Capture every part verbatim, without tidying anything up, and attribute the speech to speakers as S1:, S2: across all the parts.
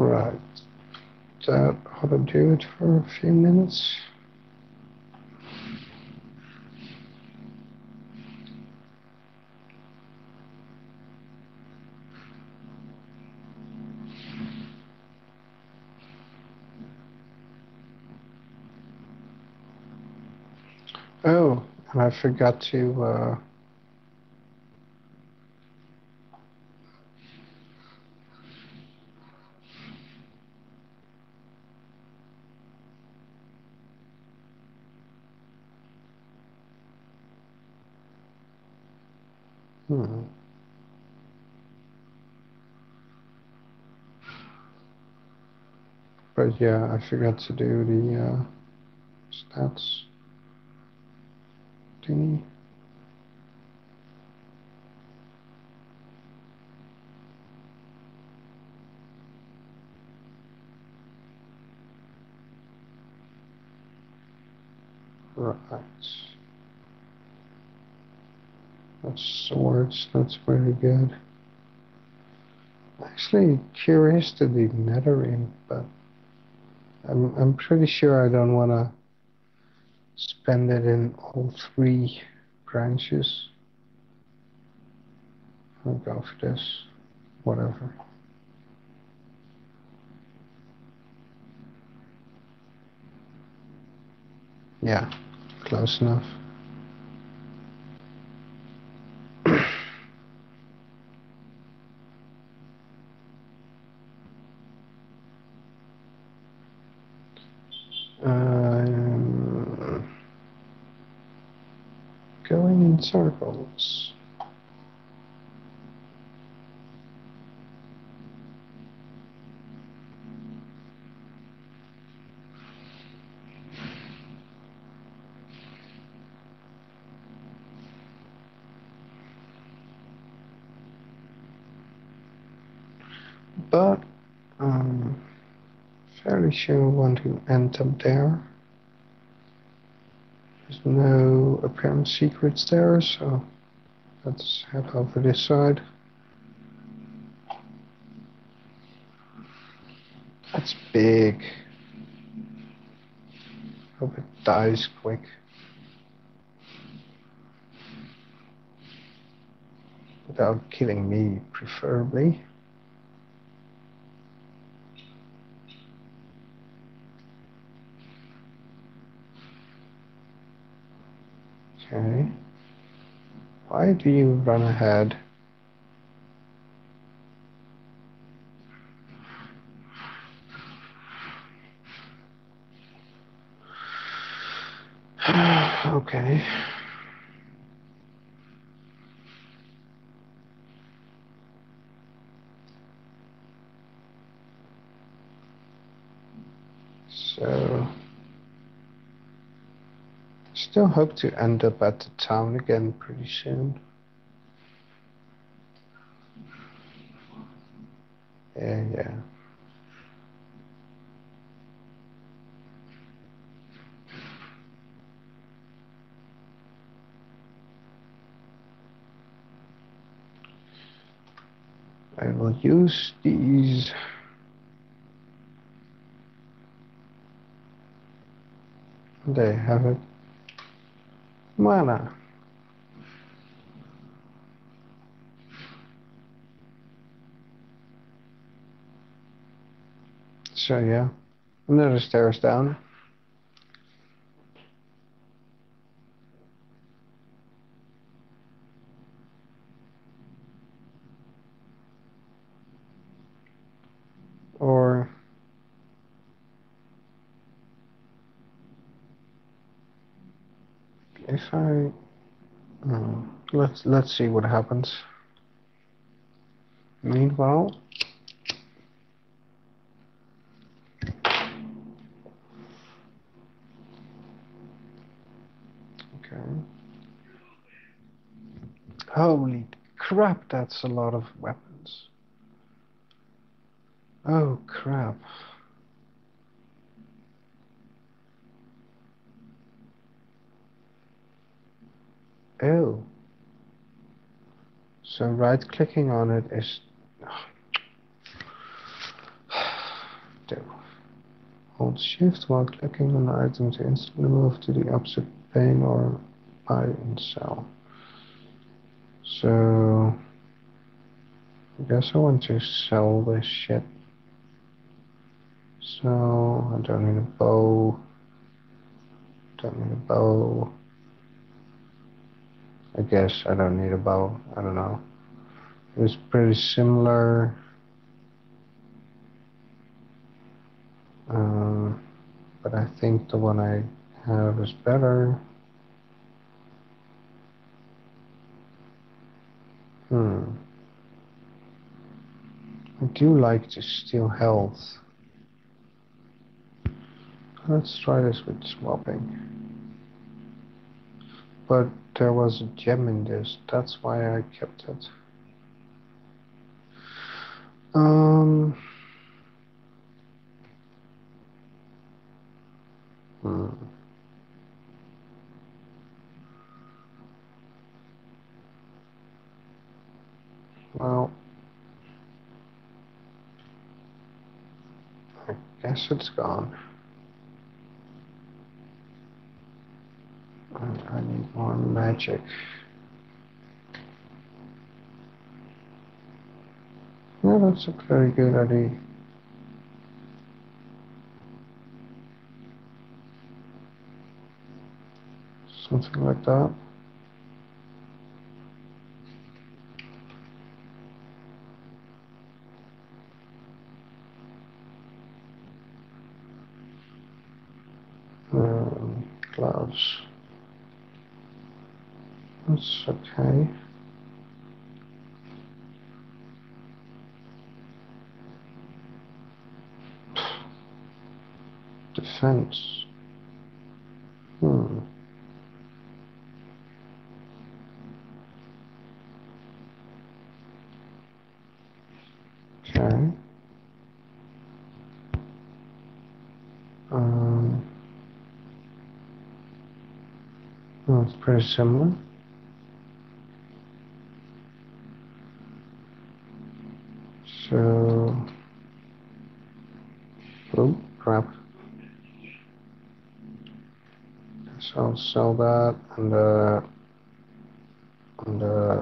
S1: Right. That ought to do it for a few minutes. Oh, and I forgot to uh, hmm. But yeah, I forgot to do the uh, stats thingy. Right. That's swords, that's very good. Actually curious to do Nethering, but I'm I'm pretty sure I don't wanna spend it in all three branches. I'll go for this. Whatever. Yeah, close enough. Um, going in circles. But um, fairly sure I want to end up there. There's no apparent secrets there, so let's head over this side. That's big. Hope it dies quick. Without killing me, preferably. Okay. Why do you run ahead? Okay. So, still hope to end up at the town again pretty soon. Yeah, yeah. I will use these. They have it. Mana. So yeah, another stairs down. Or if I uh, let's let's see what happens. Meanwhile, okay. Holy crap, that's a lot of weapons. Oh crap. Oh. So right clicking on it is do. Hold shift while clicking on the item to instantly move to the opposite pane or buy and sell. So I guess I want to sell this shit. So I don't need a bow. Don't need a bow. I guess I don't need a bow. I don't know. It was pretty similar. Um, but I think the one I have is better. Hmm. I do like to steal health. Let's try this with swapping. But there was a gem in this, that's why I kept it. Um. Hmm. Well, I guess it's gone. And I need more magic. Yeah, that's a very good idea. Something like that. Um, gloves. That's okay. Defense. Hmm. Okay. Um. Oh, it's pretty similar. So. Oh, crap. So I'll sell that and uh. And uh.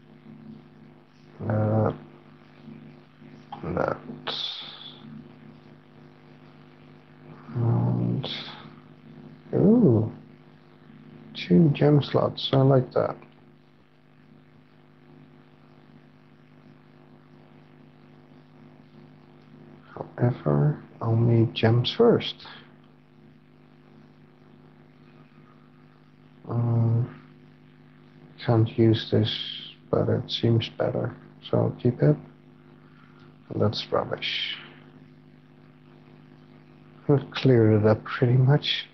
S1: Uh. And that. And. Ooh. Two gem slots. I like that. However, I'll need gems first. Um, can't use this, but it seems better, so I'll keep it. And that's rubbish. I've cleared it up pretty much.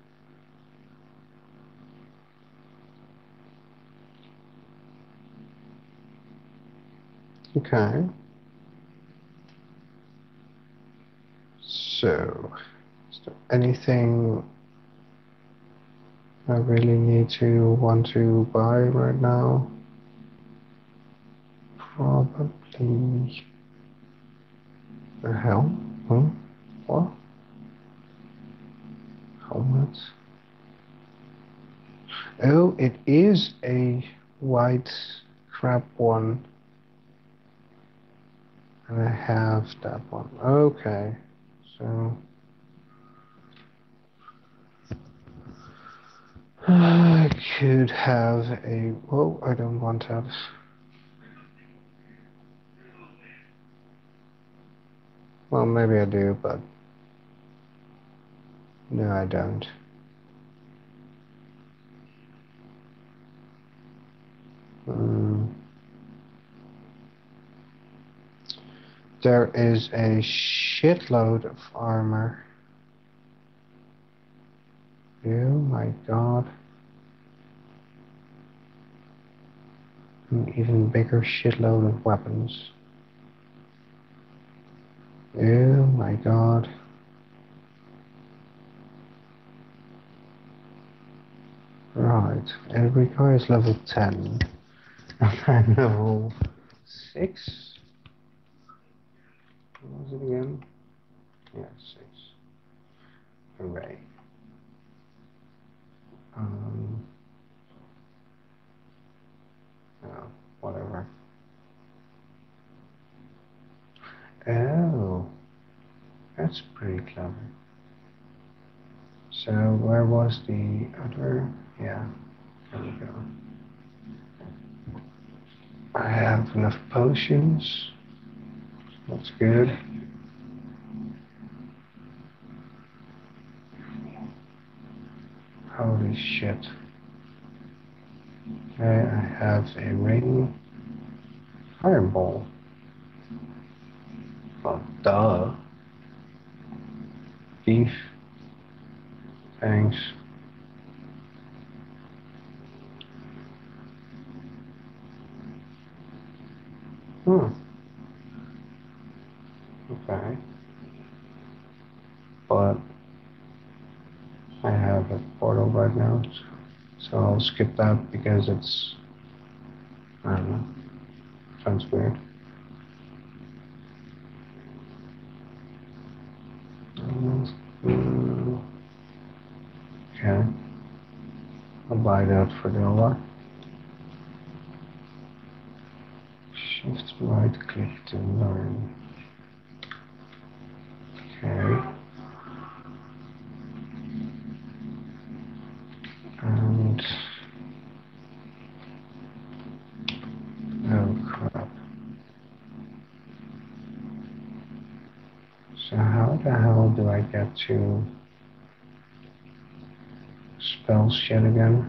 S1: Okay. So, is there anything I really need to want to buy right now? Probably. The hell? Hmm? What? Helmet. Oh, it is a white crab one. And I have that one. Okay. So I could have a. Oh, I don't want that. Well, maybe I do, but no, I don't. Um, there is a shitload of armor. Oh my god. An even bigger shitload of weapons. Oh my god. Right, every guy is level ten. And I'm level six? What was it again? Yeah, six. Hooray. Um, oh, whatever. Oh, that's pretty clever. So where was the other? Yeah, there we go. I have enough potions. That's good. Holy shit. Okay, I have a ring. Fireball. Well, duh. Beef. Thanks. Hmm. Okay. But I have a portal right now, so I'll skip that because it's, I don't know, sounds weird. Mm, okay. I'll buy that for the dollar. Shift right click to learn. Okay. And oh crap. So how the hell do I get to spell shit again?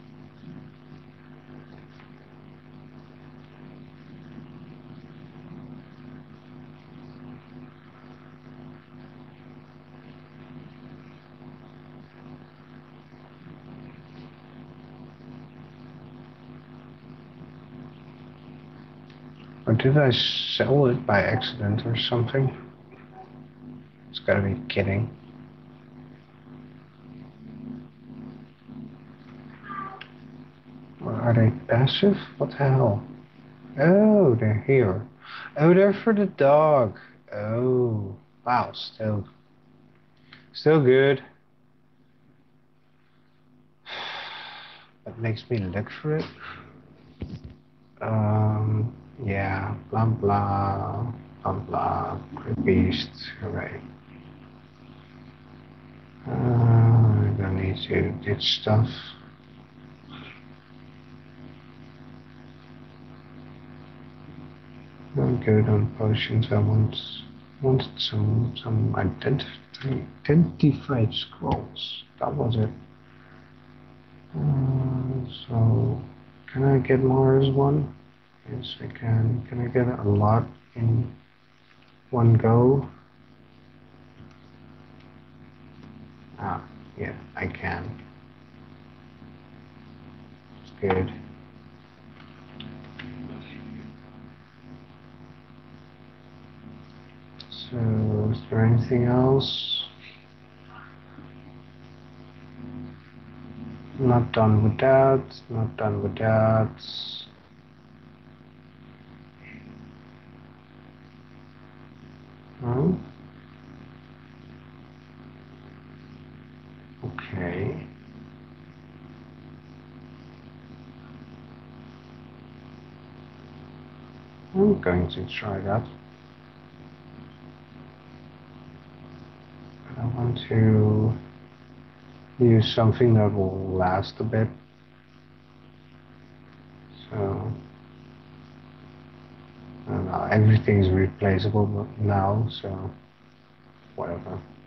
S1: Or did I sell it by accident or something? It's gotta be kidding. Or are they passive? What the hell? Oh, they're here. Oh, they're for the dog. Oh, wow, still, still good. That makes me look for it. Um, yeah, blah blah, blah blah, great beast, hooray. Uh, I don't need to ditch stuff. I'm good on potions. I want wanted some some identify, identified scrolls. That was it. Uh, so can I get more as one? Yes, I can. Can I get a lot in one go? Ah, yeah, I can. It's good. So, is there anything else? Not done with that. Not done with that. Hmm? Okay. I'm going to try that. I want to use something that will last a bit. So, I don't know, everything's replaceable now, so whatever.